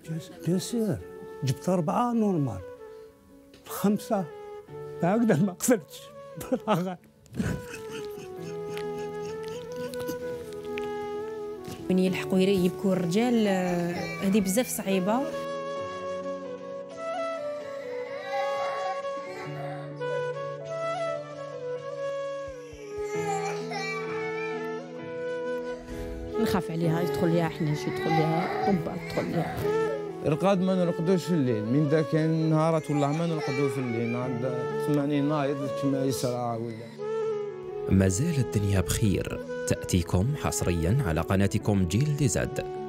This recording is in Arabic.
بيان سور جبت 4 نورمال، 5 هكذا ما قدرتش بالغ. من يلحقوا يبكوا الرجال هذه بزاف صعيبه. نخاف عليها، يدخل ليها حناش، يدخل ليها طبال، يدخل ليها رقاد ما نرقدوش في الليل، من ذاك كاين نهارات والله ما نرقدوا في الليل، تسمعني نايض كما يسرع ولا. ما زال الدنيا بخير تأتيكم حصريا على قناتكم جيل دي زد.